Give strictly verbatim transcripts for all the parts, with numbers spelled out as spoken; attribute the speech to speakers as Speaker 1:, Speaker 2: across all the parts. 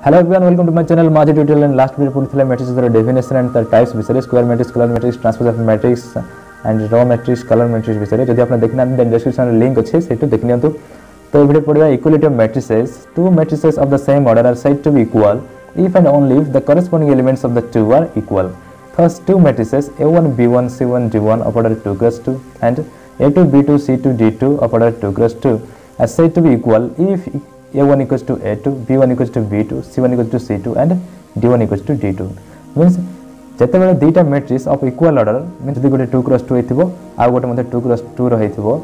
Speaker 1: Hello everyone, welcome to my channel Maji Tutorial. And last video put matrix definition and the types विषय square matrix, color matrix, transpose of matrix and raw matrix, color matrix विषय जदि आपने देखना then description में link अच्छे सेटू देख नियंतु। तो वीडियो पढ़िबा equality of matrices. Two matrices of the same order are said to be equal if and only if the corresponding elements of the two are equal. Thus two matrices A one B one C one D one of order two cross two and A two B two C two D two of order two cross two are said to be equal if A one equals to A two, B one equals to B two, C one equals to C two and D one equals to D two. Means जते बेले दीटा matrix of equal order means जदि गोटे two cross two हेतिबो आ गोटे मध्ये two cross two रहिथिबो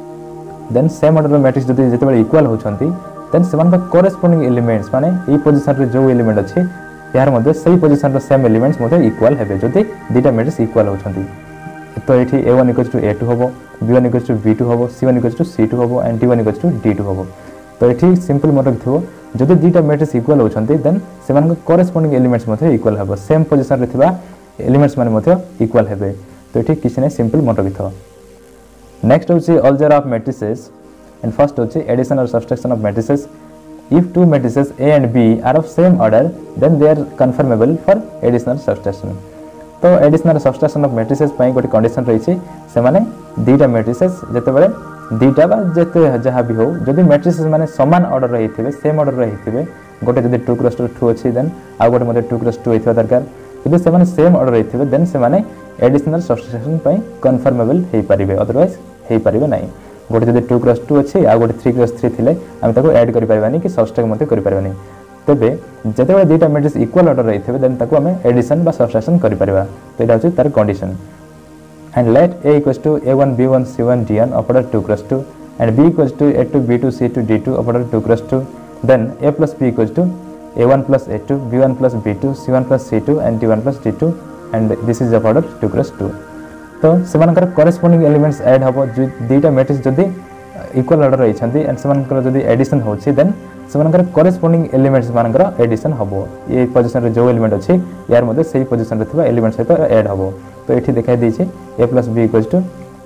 Speaker 1: then same order matrix जदि जते बेले इक्वल होछंती देन सेमान का कोरेस्पोंडिंग एलिमेंट्स माने ई पोजीशन रे जो एलिमेंट अछि यार मध्ये सही पोजीशन रे सेम एलिमेंट्स मध्ये इक्वल हेबे जदि दीटा मैट्रिक्स इक्वल होछंती। तो एठी A one equals to A two होबो, B one equals to B two होबो, C one equals to C two होबो and D one equals to D two होबो। तो ये सिंपल मन रखिथो जदि दीटा मैट्रिक्स इक्वल होछंती देन सेमान कोरेस्पोंडिंग एलिमेंट्स मध्ये इक्वल हेबो सेम पोजीशन रे थिबा एलिमेंट्स माने मध्ये इक्वल हेबे। तो ये किछि नै सिंपल मन रखिथो। नेक्स्ट होछि algebra of matrices and first होछि एडिशन और subtraction of matrices. If two matrices A and B are of same order then they are conformable for addition और सब्ट्रैक्शन। तो एडिशन और सब्ट्रैक्शन ऑफ मैट्रिसेस पई गोटे condition रहिछि से माने दीटा मैट्रिसेस जते बेले दीटा बा जते जहा भी हो जदि मैट्रिसेस माने समान ऑर्डर रहिथिबे सेम ऑर्डर रहिथिबे गोटे जदि two cross two अछि देन आ गोटे मध्ये two cross two हेथिबा दरकार जदि से माने सेम ऑर्डर रहिथिबे देन से माने एडिशनल सब्स्टिट्यूशन पई कन्फर्मेबल हेइ परिबे अदरवाइज हेइ परिबे नाही। गोटे जदि two cross two अछि आ गोटे three cross three थिले हम ताको ऐड करि परबानी कि सब्स्ट्रैक्ट मध्ये करि परबानी। तबे जते बेले दीटा मैट्रिक्स इक्वल ऑर्डर रहिथिबे देन ताको हमें एडिशन बा सब्स्ट्रैक्शन करि परबा। तो एटा अछि तार condition. And let A equals to A one B one C one D one of order two cross two and B equals to A two B two C two D two of order two cross two, then A plus B equals to A one plus A two, B one plus B two, C one plus C two and D one plus D two and this is of order two cross two. तो सेमानकर corresponding elements add हबो दीटा matrix जदि equal order रही छथि and सेमानकर जदि addition होछि then सेमानकर corresponding elements मानकर एडिशन हबो। ये पोजीशन रे जो एलिमेंट अछि यार मध्ये सही पोजीशन रे थिबा एलिमेंट सहित ऐड हबो। तो एठी देखाइ दै छै A plus B equals to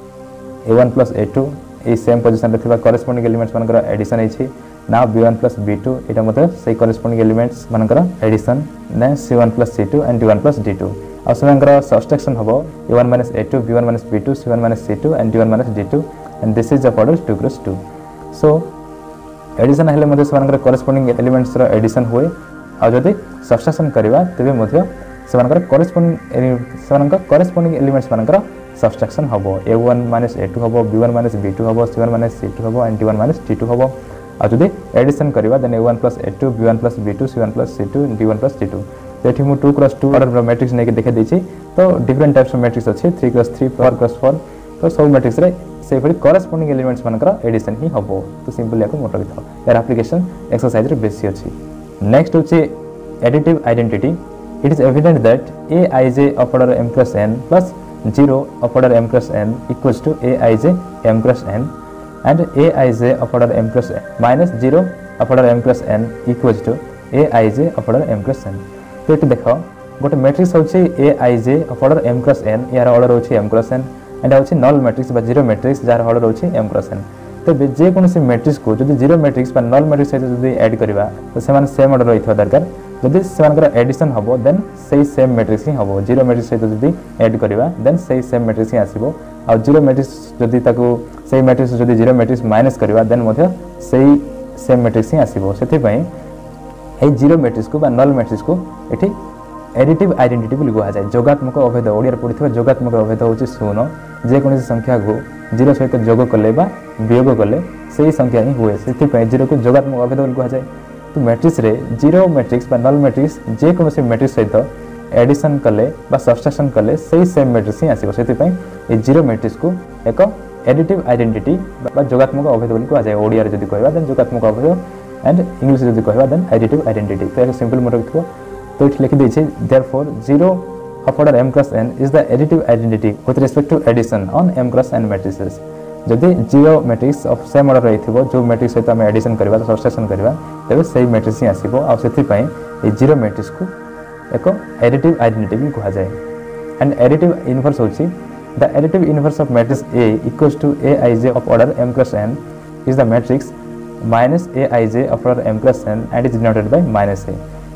Speaker 1: A one plus A two ए सेम पोजीशन रे थिबा corresponding elements मानकर एडिशन है छै। Now B one plus B two एटा मतलब सही corresponding elements मानकर एडिशन ने C one plus C two and D one plus D two आ सेमानकर सब्ट्रैक्शन हबो A one minus A two B one minus B two C one minus C two and D one minus D two and this is of order two cross two. So addition हेले मध्ये सेमानकर corresponding elements रो addition होय आ जदि subtraction करबा तबे मध्ये सेमानकर corresponding सेमानकर corresponding elements मानकर सब्ट्रैक्शन हबो A one minus A two हबो B one minus B two हबो C one minus C two हबो and D one minus D two हबो आ जदि एडिशन करबा then A one plus A two B one plus B two C one plus C two D one plus D two। तो एठी मु two cross two order matrix नै के देखै दै छी। तो डिफरेंट टाइप्स ऑफ मैट्रिक्स अछि three cross three four cross four। तो सब मैट्रिक्स रे से फरी corresponding elements मानकर एडिशन ही हबो। तो सिंपल याको मोटर बिथाओ यार एप्लीकेशन एक्सरसाइज रे बेसी अछि। नेक्स्ट होछि additive identity. It is evident that Aij of order m cross n plus zero of order m cross n equals to Aij m cross n and Aij of order m cross n minus zero of order m cross n equals to Aij of order m cross n। तो ये देखो गोटे matrix होछि Aij of order m cross n यार order होछि m cross n and होछि null matrix बा zero matrix जार ऑर्डर होछि m cross n। तो जे कोनोसी मैट्रिक्स को जदि जीरो मैट्रिक्स बा नल मैट्रिक्स सहित जदि ऐड करबा तो सेमान सेम ऑर्डर रहिथो दरकार जदि सेमानकर एडिशन हबो देन सही सेम मैट्रिक्स ही हबो। जीरो मैट्रिक्स सहित जदि ऐड करबा देन सही सेम मैट्रिक्स ही आसीबो आ जीरो मैट्रिक्स जदि ताको सही मैट्रिक्स जदि जीरो मैट्रिक्स माइनस करबा देन मध्ये सही सेम मैट्रिक्स ही आसीबो। सेति पई ए जीरो मैट्रिक्स को बा नल मैट्रिक्स को एठी एडिटिव आइडेंटिटी बोली कहा जाय। जोगात्मक अभेद ओडिया पढिथबा जोगात्मक अभेद होछि शून्य जे कोनोसी संख्या को जीरो सहित जोग करले बा वियोग करले सही संख्या ही होए सेति पई जीरो को जोगात्मक अभेद बोली कहा जाय। तो मैट्रिक्स रे जीरो मैट्रिक्स बा नल मैट्रिक्स जे कोनोसी मैट्रिक्स सहित एडिशन करले बा सब्ट्रैक्शन करले सही सेम मैट्रिक्स ही आसीबो। सेति पई ए जीरो मैट्रिक्स को एक एडिटिव आइडेंटिटी बा जोगात्मक अभेद बोली कहा जाय। ओडिया रे जदि कहबा देन जोगात्मक अभेद एंड इंग्लिश रे जदि कहबा देन एडिटिव आइडेंटिटी। तो एक सिंपल मोटर लिखबो तो इट लिखि दै छै therefore zero of order m cross n is the additive identity with respect to addition on m cross n matrices। जदि zero matrix of same order रहिथिबो जो matrix सहित हम एडिशन करबा तो सब्ट्रैक्शन करबा तबे सही मैट्रिक्स ही आसीबो आ सेति पई ए जीरो मैट्रिक्स को एको एडिटिव आइडेंटिटी भी कहा जाय। एंड एडिटिव इनवर्स होछि the additive inverse of matrix A equals to Aij of order m cross n is the matrix minus Aij of order m cross n and is denoted by minus A।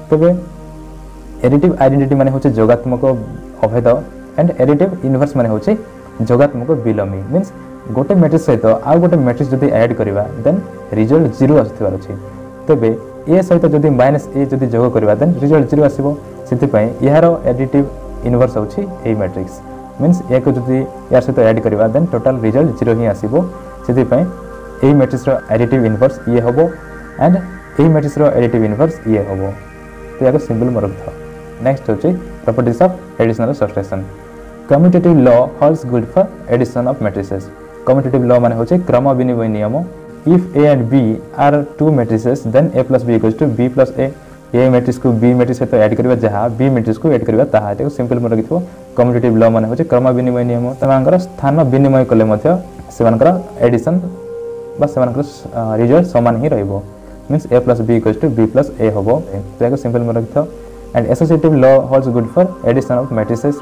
Speaker 1: तेबे additive identity माने होचे जोगात्मक अभेद and additive inverse माने होचे जोगात्मक विलोमी means गोटे matrix सहित आ गोटे matrix जदि ऐड करबा देन रिजल्ट जीरो आसथिबार अछि तेबे ए सहित जदि माइनस ए जदि जोग करबा देन रिजल्ट जीरो आसीबो सेति पय यारो एडिटिव इनवर्स होछि ए मैट्रिक्स मींस ए को जदि यार सहित ऐड करबा देन टोटल रिजल्ट जीरो ही आसीबो सेति पय ए मैट्रिक्स रो एडिटिव इनवर्स ये होबो एंड ए मैट्रिक्स रो एडिटिव इनवर्स ये होबो तो याको सिंबल मरक था नेक्स्ट होछि properties of additional subtraction commutative law holds good for addition of matrices commutative law माने होछि क्रम विनिमय नियम if A and B are two matrices then A plus B equals to B plus A A matrix को B matrix सहित add करबा जहा B matrix को ऐड करबा ताहा एतो सिंपल मरक थिबो कम्यूटेटिव लॉ माने होछि क्रम विनिमय नियम तमांकर स्थान विनिमय कले मध्य सेमानकर एडिशन बा सेमानकर रिजल्ट समान ही रहइबो means a plus b equals to b plus a hobo तो याको सिंपल में रखता and associative law holds good for addition of matrices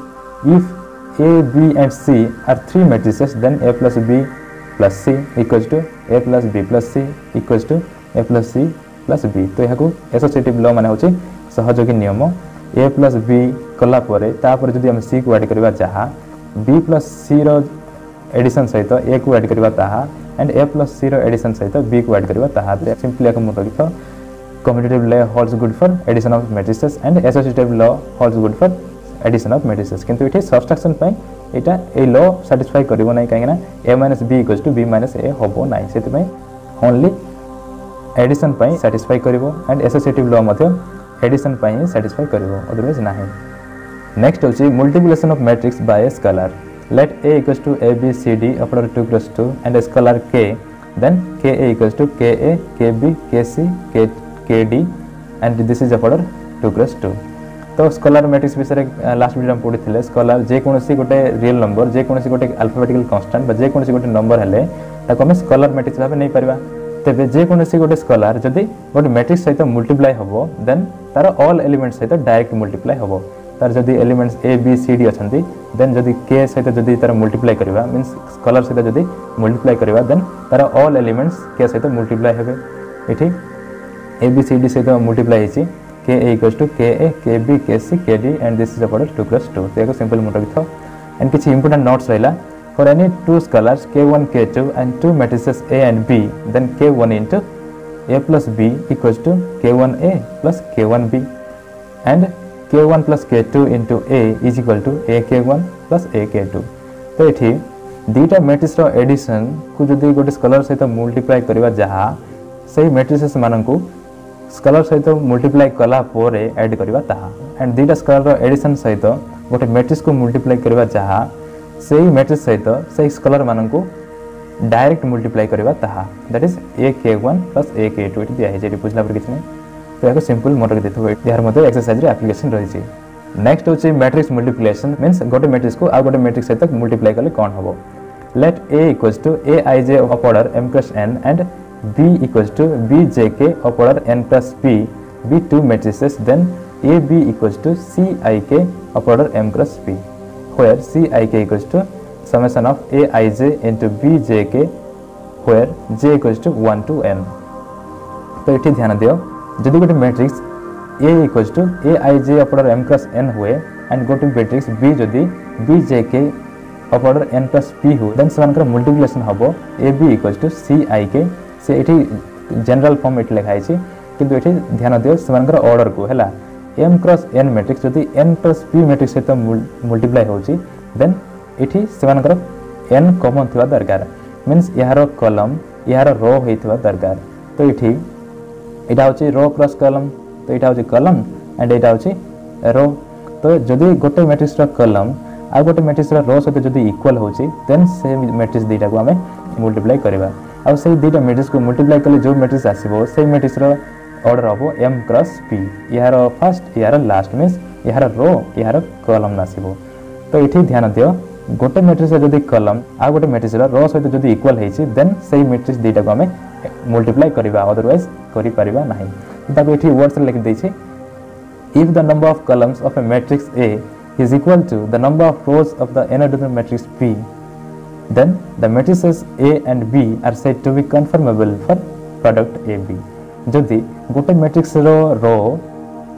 Speaker 1: if a b and c are three matrices then a plus b plus c equals to a plus b plus c equals to a plus c plus b तो याको associative law माने होची सहयोगी नियम a plus b कला परे ता पर जदी हम c को ऐड करबा चाहा b plus c रो एडिशन सहित a को ऐड करबा ताहा and a plus c रो एडिशन सहित b को ऐड करबा ताहा सिंपली एक मोर लिखो commutative law holds good for addition of matrices and associative law holds good for addition of matrices किंतु इठी सब्ट्रैक्शन पय एटा ए लॉ सैटिस्फाई करिवो नै काहेना a - b = b - a होबो नै सेति पय ओनली एडिशन पय सैटिस्फाई करिवो एंड एसोसिएटिव लॉ मध्ये एडिशन पय सैटिस्फाई करिवो अदरवाइज नाही नेक्स्ट होची multiplication of matrix by a scalar let a equals to a b c d upper two cross two and a scalar k then ka equals to ka kb kc k kd and this is upper two cross two तो scalar matrix विषय last video में पढ़ी थिले scalar जे कोनोसी गोटे real number जे कोनोसी गोटे alphabetical constant बा जे कोनोसी गोटे नंबर हेले ताको हम स्केलर मैट्रिक्स भाबे नै परबा तेबे जे कोनोसी गोटे स्केलर जदी गोटे मैट्रिक्स सहित मल्टीप्लाई होबो देन तार ऑल एलिमेंट्स सहित डायरेक्ट मल्टीप्लाई होबो तार जदी elements A B C D अछंती देन जदी के सहित जदी तार मल्टीप्लाई करबा मींस स्केलर सहित जदी मल्टीप्लाई करबा देन तार ऑल एलिमेंट्स के सहित मल्टीप्लाई हेबे एठी ए बी सी डी सहित मल्टीप्लाई हेची के ए इक्वल्स टू के ए के B k C k D and this is about two plus two तो एक सिंपल मोटर लिखो एंड किछि इंपोर्टेंट नोट्स रहला for any two scalars k one k two and two matrices A and B then k one into a plus b equals to k one a plus k one b and k one plus k two into a is equal to a k one plus a k two तो एठी दीटा matrix रो addition को जदी गोटे scalar सहित multiply करबा जहा सही matrices मानन को स्केलर सहित मल्टीप्लाई कला पोरे ऐड करबा ताहा एंड दीटा स्केलर रो एडिशन सहित गोटे मैट्रिक्स को मल्टीप्लाई करबा जहा सही मैट्रिक्स सहित सही स्केलर मानन को डायरेक्ट मल्टीप्लाई करबा ताहा that is a k one plus a k two इति दिया है जेडी बुझला पर किछ नै तो याको सिंपल मोटर देथबो यार मध्ये एक्सरसाइज रे एप्लीकेशन रही छी नेक्स्ट होची मैट्रिक्स मल्टीप्लिकेशन मींस गोटे मैट्रिक्स को आ गोटे मैट्रिक्स सहित मल्टीप्लाई करले कोन होबो let a equals to aij of order m plus n and b equals to bjk of order n plus p be two matrices then ab equals to cik of order m plus p where cik equals to summation of aij into bjk where j equals to one to n तो इठी ध्यान दियो जदि गोटे matrix a equals to aij of order m plus n हुए and गोटे matrix b जदि bjk of order n plus p हुए then समान मल्टीप्लिकेशन हबो ab equals to cik से इठी जनरल फॉर्म इठ लिखाई छी किंतु इठी ध्यान दियो समान ऑर्डर को हैला m क्रॉस n मैट्रिक्स जदि n plus p मैट्रिक्स सहित मल्टीप्लाई होची देन इठी समान n कॉमन थिबा दरकार मींस यार कॉलम यार रो होइथिबा दरकार तो इठी एटा होची रो क्रॉस कॉलम तो एटा होची कॉलम एंड एटा होची रो तो जदि गोटे मैट्रिक्स रो कॉलम आ गोटे मैट्रिक्स रो रो सहित जदि इक्वल होची देन से मैट्रिक्स दीटा को हमें मल्टीप्लाई करबा आ से दीटा मैट्रिक्स को मल्टीप्लाई करले जो मैट्रिक्स आसीबो से मैट्रिक्स रो ऑर्डर हबो m क्रॉस p यार फर्स्ट यार लास्ट मींस यार रो यार कॉलम आसीबो तो इठी ध्यान दियो गोटे मैट्रिक्स जदि कॉलम आ गोटे मैट्रिक्स रो सहित जदि इक्वल हेछि देन सेही मैट्रिक्स दीटा को हमें मल्टीप्लाई करबा अदरवाइज करि परिबा नाही ताको एठी वर्ड्स लिख दै छी if the number of columns of a matrix A is equal to the number of rows of the inner dimensional matrix P then the matrices A and B are said to be conformable for product A B जदि गोटे matrix रो row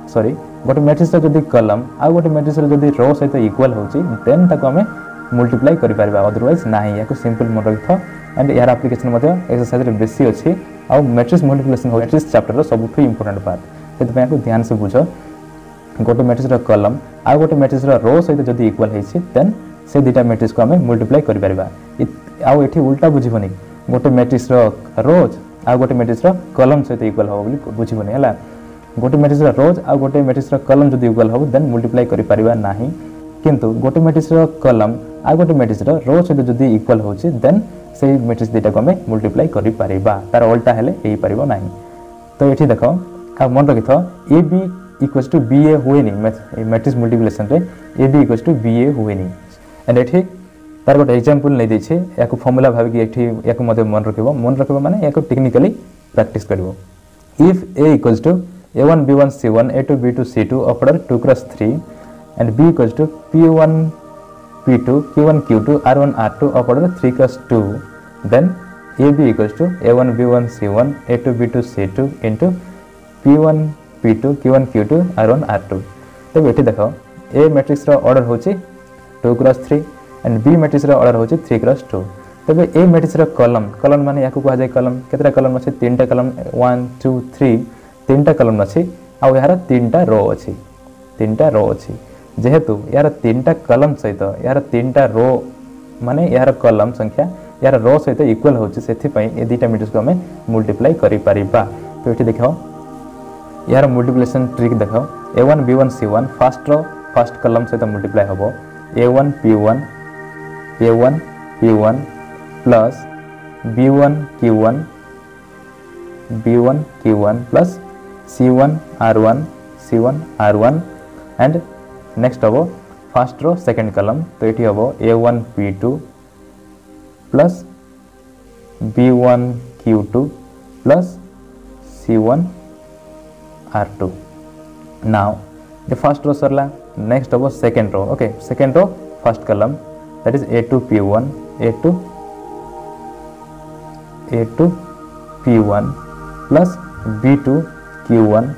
Speaker 1: sorry गोटे matrix जदि column आउ गोटे matrix जदि रो सहित equal होची देन ताको हमें मल्टीप्लाई करि पारिबा अदरवाइज नाही याको सिंपल मन रखिथो एंड यार एप्लीकेशन मध्ये एक्सरसाइज रे बेसी अछि आउ मैट्रिक्स मल्टीप्लिकेशन मैट्रिक्स चैप्टर रो सबठु इंपोर्टेंट पार्ट सेति पे ध्यान से बुझो गोटे मैट्रिक्स रो कलम आउ गोटे मैट्रिक्स रो रो सहित जदि इक्वल हेछि देन से दुटा मैट्रिक्स को हमें मल्टीप्लाई करि पारिबा आउ एठी उल्टा बुझिबनी गोटे मैट्रिक्स रो रोज आउ गोटे मैट्रिक्स रो कलम सहित इक्वल हो बोली बुझिबनी हला गोटे मैट्रिक्स रो रोज आउ गोटे मैट्रिक्स रो कलम जदि इक्वल हो देन मल्टीप्लाई करि पारिबा नाही किंतु गोटे मैट्रिक्स रो कलम आउ गोटे मैट्रिक्स रो रो सहित जदि इक्वल होछि देन से मैट्रिक्स दुटा को हमें मल्टीप्लाई करि पारिबा तार उल्टा हेले एई पारिबो नाही तो एठी देखो आ मन रखिथो A B equals to B A होएनी मैट्रिक्स मल्टीप्लिकेशन रे A B equals to B A होएनी एंड एठी तार गोटे एग्जांपल नै दैछे याको फार्मूला भाबी कि एठी याको मध्ये मन रखिबो मन रखिबो माने याको टेक्निकली प्रैक्टिस करबो if A equals to A one B one C one A two B two C two of order two cross three and b equals to p one p two q one q two r one r two of order three cross two then ab equals to a one b one c one a two b two c two into p one p two q one q two r one r two तब एठी देखो a matrix रो order होची two cross three and b matrix रो order होची three cross two तबे a matrix row column column माने याको कहा जाय कॉलम केतरा कॉलम अछि तीनटा कॉलम वन टू थ्री तीनटा कॉलम अछि आ यार तीनटा रो अछि तीनटा रो अछि जेहेतु यार तीनटा कॉलम सहित यार तीनटा रो माने यार कॉलम संख्या यार रो सहित इक्वल होची सेथि पई ए दुटा मैट्रिक्स को हमें मल्टीप्लाई करि परिबा तो एठी देखो यार मल्टीप्लिकेशन ट्रिक देखो A one B one C one first row first column सहित मल्टीप्लाई होबो A one P one A one P one plus B one Q one B one Q one plus C one R one C one R one and next होबो first row second column तो एठी होबो A one P two plus B one Q two plus C one R two now the first row सरला next होबो second row okay second row first column that is A two P one A two A two P one plus B two Q one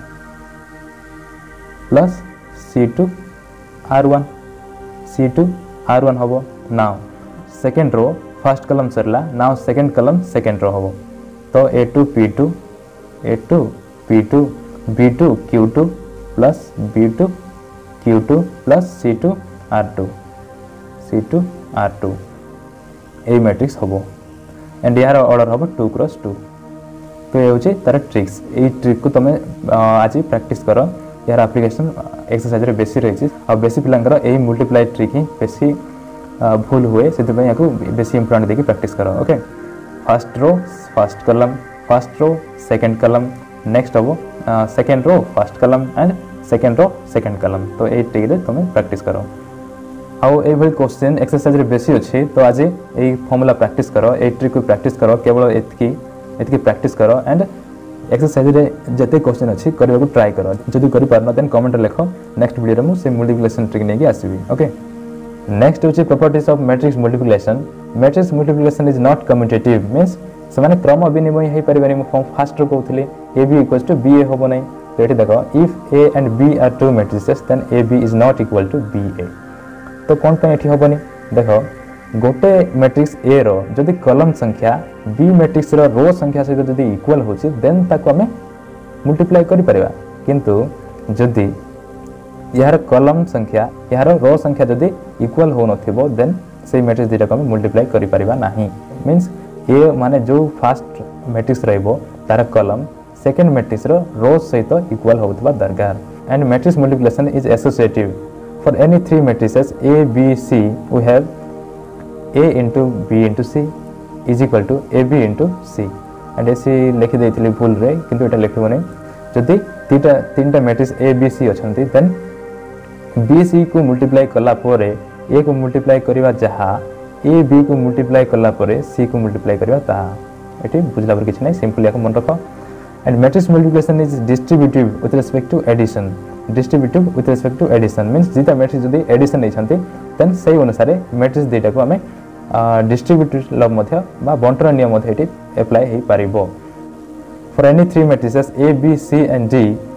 Speaker 1: plus C two R one C two R one होबो now second row first column सरला now second column second row होबो तो A two P two A two P two B two Q two plus B two Q two plus C two R two C two R two ए matrix होबो and यार order होबो two cross two तो ये होचे तार tricks a trick को तमे आज प्रैक्टिस करो यार एप्लीकेशन एक्सरसाइज रे बेसी रही आ बेसी पिलांकर ए मल्टीप्लाई ट्रिक ही बेसी भूल हुए से याको बेसी इंपोर्टेंट देखि प्रैक्टिस करो okay first row first column first row second column next होबो second row first column and second row second column तो ए ट्रिक रे तुम प्रैक्टिस करो आउ ए भली क्वेश्चन एक्सरसाइज रे बेसी अछि तो आज ए फार्मूला प्रैक्टिस करो ए ट्रिक को प्रैक्टिस करो केवल एतकी एतकी प्रैक्टिस करो एंड एक्सरसाइज रे जते क्वेश्चन अछि करबा को ट्राई करो जदि करि परना देन कमेंट रे लिखो नेक्स्ट वीडियो रे मु से मल्टीप्लिकेशन ट्रिक नेकी आसीबी ओके नेक्स्ट होची properties of matrix multiplication matrix multiplication is not commutative means समान क्रम विनिमय हे परिबानी मु फर्स्ट रो कहउथली a b equals to b a होबो नै तो एठी देखो if a and b are two matrices then a b is not equal to b a तो कोन पे एठी होबोनी देखो गोटे मैट्रिक्स a रो जदि कॉलम संख्या b मैट्रिक्स रो रो संख्या से जदि इक्वल होची देन ताको हमें मल्टीप्लाई करि परिबा किंतु जदि यार कॉलम संख्या यार रो संख्या जदि इक्वल हो नथिबो देन से मैट्रिक्स दिटा को हम मल्टीप्लाई करि परिबा नाही मींस ए माने जो फर्स्ट मैट्रिक्स रहबो तार कॉलम सेकंड मैट्रिक्स रो रो सहित इक्वल होतबा दरकार and matrix multiplication is associative for any three matrices a b c we have a into b into c is equal to ab into c and ऐसे लिखि देथिली भूल रे किंतु एटा लिखिबो नै जदि तीटा तीनटा मैट्रिक्स a b c अछंती देन b c को मल्टीप्लाई कला परे a को मल्टीप्लाई करिवा जहा a b को मल्टीप्लाई कला परे c को मल्टीप्लाई करिवा ता एठी बुझला पर किछ नै सिंपल याको मन रखो and matrix multiplication is distributive with respect to addition distributive with respect to addition means जीता मैट्रिक्स जदि एडिशन नै छंती देन सही अनुसार मैट्रिक्स देटा को हमें डिस्ट्रीब्यूटिव लॉ मध्य बा बंटन नियम मध्य एठी अप्लाई हे परिबो for any three matrices a b c and d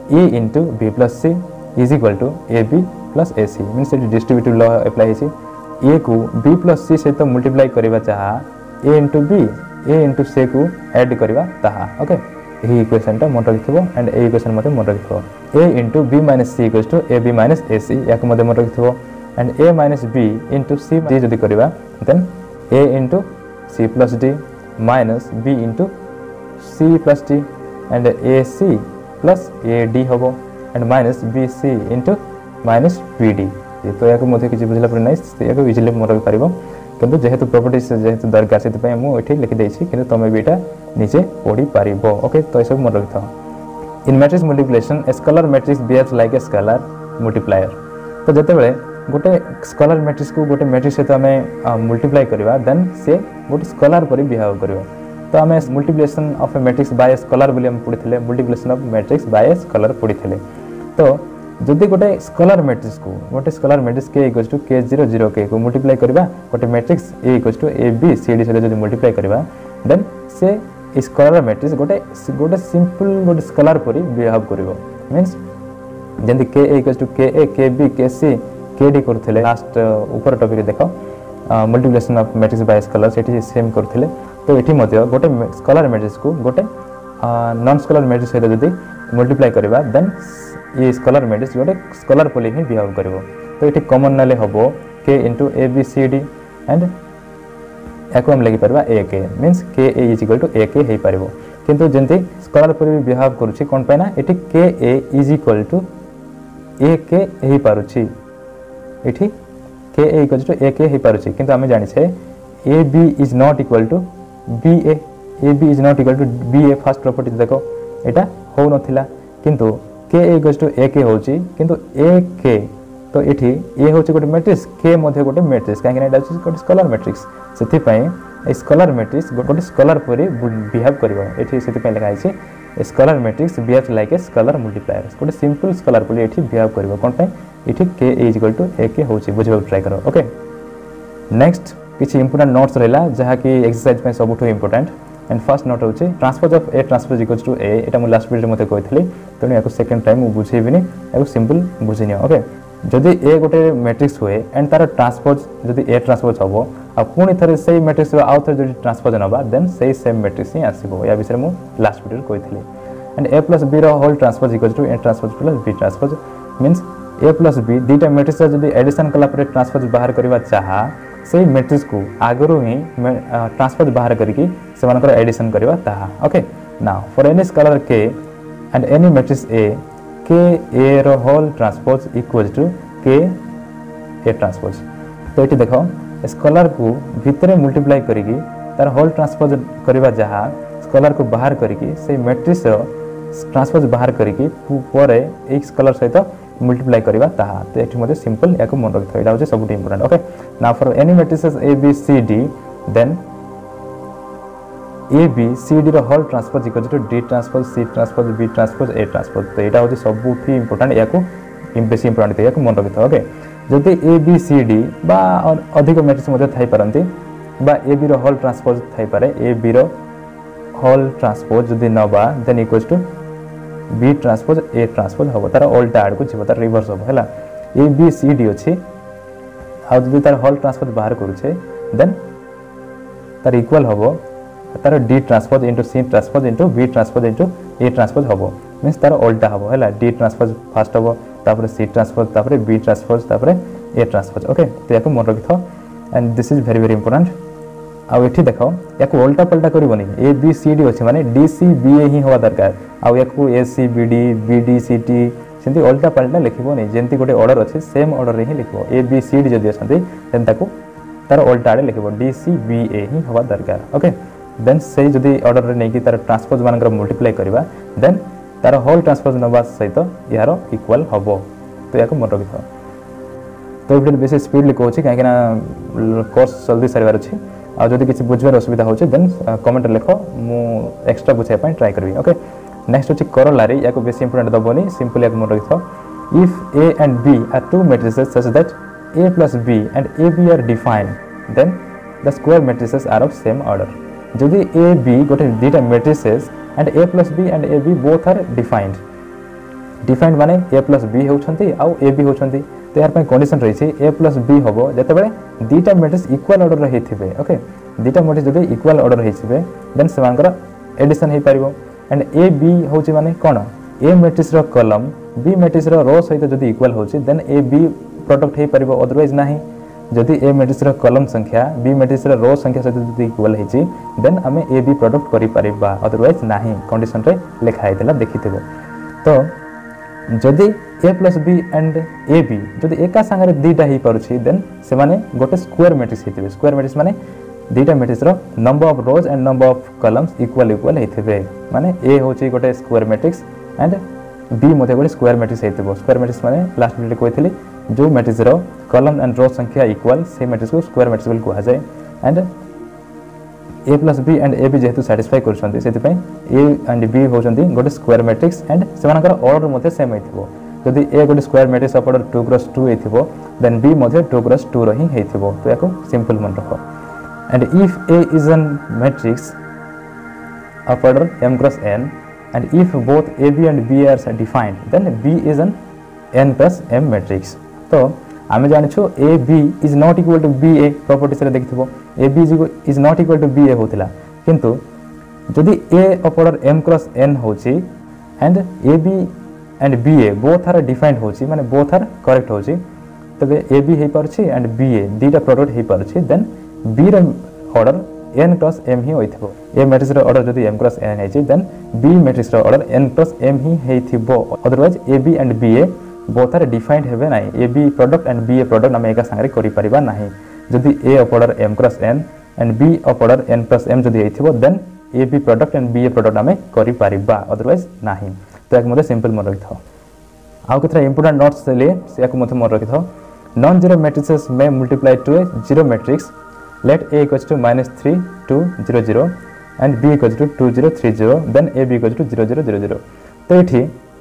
Speaker 1: A into B plus C is equal to A B plus A C means ये डिस्ट्रीब्यूटिव लॉ अप्लाई होती ए को बी प्लस सी सहित मल्टीप्लाई करवा चाहा A into B A into C को add करवा ताहा okay यही इक्वेशन टा मन रखिथबो एंड ए इक्वेशन मते मन रखिथबो A into B minus C equals to A B minus A C या को मते मन रखिथबो and A minus B into C D जदि करवा then A into C plus D minus B into C plus D and A C plus A D होबो and minus B C into minus B D तो या मत किसी बुझला पर नहीं इजिली मन रखि पारिबो किंतु जेहेतु प्रॉपर्टीज जेहेतु दरकार से मु एठी लिखि देछि किंतु तमे भी एटा नीचे पढ़ी पारिबो ओके तो सब मन रखि थाओ in matrix multiplication a scalar matrix behaves like a scalar multiplier तो जते बेले गोटे स्केलर मैट्रिक्स को गोटे मैट्रिक्स सहित आम मल्टीप्लाई करवा देन से गोटे स्केलर पर बिहेव करबो तो आम multiplication of a matrix by a scalar बोली हम पढ़ी multiplication of matrix by a scalar पढ़ी तो जदि गोटे स्केलर मैट्रिक्स को गोटे scalar matrix K equals to K zero zero K को मल्टीप्लाई करबा गोटे matrix A equals to A B C D से जदि मल्टीप्लाई करबा देन से स्केलर मैट्रिक्स गोटे गोटे सिंपल गोटे स्केलर पर बिहेव करबो मींस जंदि के ए इक्वल्स टू के ए के B k C k D करथिले लास्ट ऊपर टॉपिक देखो multiplication of matrix by scalar सेठी सेम करथिले तो एठी मध्ये गोटे स्केलर मैट्रिक्स को गोटे नॉन स्केलर मैट्रिक्स से जदि मल्टीप्लाई करबा देन ये स्केलर मैट्रिक्स गोटे स्केलर पॉली ही बिहेव करबो तो एठी कॉमन नाले हबो k into a b c d and एको हम लगी परबा a k means k a is equal to a k हे परबो किंतु जंती स्केलर पॉली बिहेव करूची कोन पैना एठी k a is equal to a k हे पारुची एठी k a equal to a k हे पारुची किंतु हमें जानि छे a b is not equal to b a a b is not equal to b a first property देखो एटा हो नथिला किंतु k equals to a k होची किंतु a k तो एठी a होची गोटे मैट्रिक्स k मध्ये गोटे मैट्रिक्स काहे कि एटा होची गोटे स्केलर मैट्रिक्स सेति पई ए स्केलर मैट्रिक्स गोटे स्केलर परि बिहेव करबो एठी सेति पई लिखा आइछि a scalar matrix behaves like a scalar multiplier गोटे सिंपल स्केलर परि एठी बिहेव करबो कोन पई एठी k equal to a k होची बुझबो ट्राई करो ओके नेक्स्ट किछि इंपोर्टेंट नोट्स रहला जहा कि एक्सरसाइज में सबुठो इंपोर्टेंट एंड फर्स्ट नोट होची transpose of A transpose equals to A एटा मु लास्ट वीडियो मते कहथली तने याको सेकंड टाइम मु बुझेबिनी याको सिंपल बुझिनियो ओके जदि ए गोटे मैट्रिक्स होए एंड तार ट्रांसपोज जदि ए ट्रांसपोज हबो आ पुनी थरे सेही मैट्रिक्स रो आउ थरे जदि ट्रांसपोज नबा देन सेही सेम मैट्रिक्स ही आसीबो या विषय मु लास्ट वीडियो कहथली एंड ए प्लस बी रो whole transpose equals to A transpose plus B transpose means A plus B दीटा मैट्रिक्स जदि एडिशन कला पर ट्रांसपोज बाहर करबा चाहा से मैट्रिक्स को आगरो ही ट्रांसपोज बाहर करके से मानकर एडिशन करबा ताहा okay now for any scalar k and any matrix a k a रो whole transpose equals to k a transpose तो एठी देखो स्केलर को भीतर मल्टीप्लाई करके तार होल ट्रांसपोज करबा जहा स्केलर को बाहर करके से मैट्रिक्स रो ट्रांसपोज बाहर करके परे एक स्केलर सहित मल्टीप्लाई करबा ताहा तो एठी मध्ये सिंपल याको मन रखथो एटा होचे सबुठ important okay now for any matrices a b c d then a b c d रो whole transpose equal to d transpose c transpose b transpose a transpose तो एटा होचे सबुठ इंपोर्टेंट याको बेसी इंपोर्टेंट याको मन रखथो ओके जदि a b c d बा अधिक मैट्रिक्स मध्ये थाई परंती बा a b रो होल ट्रांसपोज थाई पारे a b रो होल ट्रांसपोज जदि नबा then equals to b transpose a transpose होबो तार उल्टा आड को छिबो तार रिवर्स होबो हैला a b c d अछि आ जदि तार होल ट्रांसपोज बाहर करू छे देन तार इक्वल होबो तार d transpose into c transpose into b transpose into a transpose होबो मींस तार उल्टा होबो हैला d ट्रांसपोज फर्स्ट होबो तापर c ट्रांसपोज तापर b ट्रांसपोज तापर a ट्रांसपोज ओके तो याको मन रखिथो and this is very very important आ एठी देखो याको उल्टा पलटा करबोनी a b c d अछि माने d c b a ही होवा दरकार आ याको a c b d b d c t सेंती उल्टा पलटा लिखिबो नै जेंती गोटे ऑर्डर अछि सेम ऑर्डर रे ही लिखिबो a b c d जदि असंती देन ताको तार उल्टा आडे लिखिबो d c b a ही होवा दरकार ओके देन से जदि ऑर्डर रे नै कि तार ट्रांसपोज मानकर मल्टीप्लाई करबा देन तार होल ट्रांसपोज नबा सहित यारो इक्वल हबो तो याको मन रखिथो तो वीडियो बेसी स्पीड लिखो अछि काहे कि ना कोर्स जल्दी सरबार अछि आ जदि किछि बुझबार असुविधा होछि देन कमेंट लिखो मु एक्स्ट्रा बुझाय पय ट्राई करबी ओके नेक्स्ट होछि करोलारी याको बेसी इंपोर्टेंट दबोनी सिंपल याको मन रखिथो if a and b are two matrices such that a plus b and ab are defined then the square matrices are of same order जदि a b गोटे दुटा matrices and a plus b and ab both are defined defined माने A plus B होउछंती आउ A B होउछंती तो यार condition रही ए plus B हम जिते दुईटा मैट्रिक्स इक्वाल ऑर्डर होते ओके दुईटा मैट्रिक्स जब इक्वाल ऑर्डर होते देन से एडिशन हो पार एंड ए बी हूँ माने कौन A matrix column B matrix रो सहित जब इक्वाल होची देन ए बी प्रोडक्ट हो पार अदरवाइज नहीं जदि ए मैट्रिक्स कलम संख्या बी मैट्रिक्स रो संख्या सहित जब इक्वाल होची देन आम ए बी प्रोडक्ट करें अदरवाइज नहीं कंडीशन रे लिखाई देखी तो जदि A plus B and A B जदि एका सांगे दुईटा हो पारुछि देन से माने गोटे स्क्वायर मैट्रिक्स होते स्क्वायर मैट्रिक्स माने दुईटा matrix row number of rows and number of columns equal equal होते माने ए होची गोटे स्क्वायर मैट्रिक्स एंड बी मते गोटे स्क्वायर मैट्रिक्स होते स्क्वायर मैट्रिक्स माने लास्ट वीडियो कहथली जो matrix row column and row संख्या इक्वल से मैट्रिक्स को स्क्वायर मैट्रिक्स बोल कहा जाए and A plus B and A B जेहेतु साटिस्फाई करछंती सेति पय ए एंड बी होचंती गोटे स्क्वायर मैट्रिक्स एंड सेमानकर ऑर्डर मते सेम हेथिबो जदि ए गोटे square matrix of order two cross two हेथिबो देन बी मते टू क्रॉस टू रही हेथिबो तो याको सिंपल मन रखो and if A is an matrix of order m cross n and if both a b and b are defined then b is an n plus m matrix तो आमे जानिछु A B is not equal to B A property से देखिथबो A B is not equal to B A होतिला किंतु जदि A of order m cross n होची and A B and B A both are defined होची माने both are correct होची तबे ए बी हे परछि एंड बी ए दुईटा प्रोडक्ट हे परछि देन बी र ऑर्डर n क्रॉस m ही होइथबो ए मैट्रिक्स र ऑर्डर जदि m क्रॉस n हेची देन बी मैट्रिक्स र ऑर्डर n क्रॉस m ही हेथिबो otherwise A B and B A both are defined हेबे नाही A B product and B A product आम एका संगे करि परिबा नाही जदि A of order m cross n and B of order n plus m जदि हेथिबो then A B product and B A product आम करि परिबा अदरवाइज नाही तो एक मते सिंपल मन रखिथो आउ केतरा इंपोर्टेंट नोट्स ले से एक मते मन रखिथो non zero matrices may multiply to a zero matrix let a equals to minus three two zero zero and b equals to two zero three zero then a b equals to zero zero zero zero तो एठी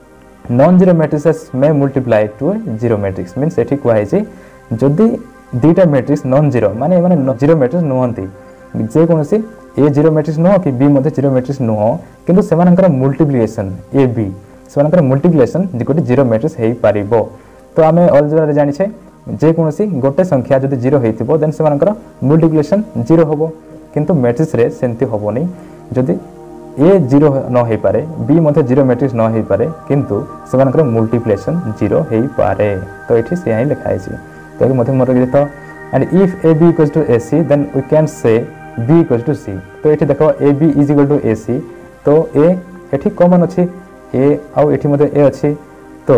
Speaker 1: non zero matrices may multiply to zero matrix means एठी को है जे जदी दुईटा matrix non zero माने माने zero matrix नहंती जे कोनसी ए जीरो मैट्रिक्स न कि बी मध्ये जीरो मैट्रिक्स न किंतु सेमानकर मल्टीप्लिकेशन ए बी सेमानकर मल्टीप्लिकेशन जेकोटी जीरो मैट्रिक्स हेई पारिबो तो आमे अलजेब्रा रे जानि छै जे कोनसी गोटे संख्या जदी जीरो हेतिबो देन सेमानकर मल्टीप्लिकेशन जीरो होबो किंतु मैट्रिक्स रे सेंती होबोनी जदी ए जीरो न हे पारे बी मध्ये जीरो मैट्रिक्स न हे पारे किंतु सेमानकर मल्टीप्लिकेशन जीरो हे पारे तो एठी से ही लिखा है तो मध्ये मोर तो and if A B equals to A C then we can say B equals to C तो एठी देखो A B is equal to A C तो ए एठी कॉमन अछि ए आउ एठी मध्ये ए अछि तो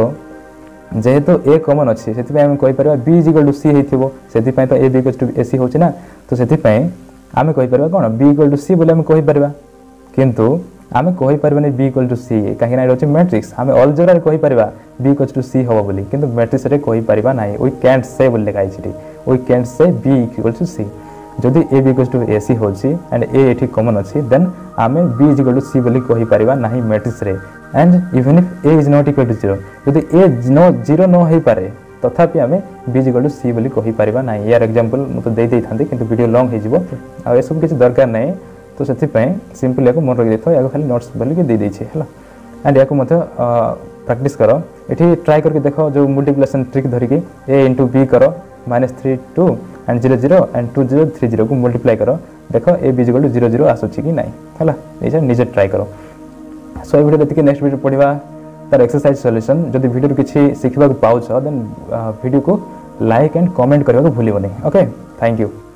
Speaker 1: जेहेतु ए कॉमन अछि सेति पय हम कहि परबा b is equal to c हेथिबो सेति पय तो a b equals to ac होछि ना तो सेति पय हम कहि परबा कोन b इक्वल टू c बोले हम कहि परबा किंतु हम कहि परबानी b इक्वल टू c काहे ना रहछि मैट्रिक्स हम अलजेब्रा रे कहि परबा b इक्वल्स टू c होबो बोली किंतु मैट्रिक्स रे कहि परबा नाही वी कैंट से बोल लिखाइ छिटी we can't say b equals to c जदि a b equals to ac होछि एंड a एठी कॉमन अछि देन हम b is equal to c बोली कहि परबा नाही मैट्रिक्स रे and even if a is not equal to zero जदि a नो जीरो न होई पारे तथापि आमे b is equal to c बोली कहि परिबा नाही यार एग्जांपल म तो दे दे थांती किंतु वीडियो लॉन्ग हे जिवो आ ए सब किछ दरकार नै तो सेति पय सिंपल याको मन रखि देथो याको खाली नोट्स बोली के दे दे छै हला एंड याको मते प्रैक्टिस करो एठी ट्राई करके देखो जो मल्टीप्लिकेशन ट्रिक धरि के a * b करो minus three two and zero zero and two zero three zero को मल्टीप्लाई करो देखो a b = zero zero आसुची कि नाही हला एजा निजे ट्राई करो सो वीडियो देखि नेक्स्ट वीडियो पढिबा तार एक्सरसाइज सॉल्यूशन जदि वीडियो किछि सिखबा को पाउछ देन वीडियो को लाइक एंड कमेंट करबा को भूलिबो नै ओके थैंक यू।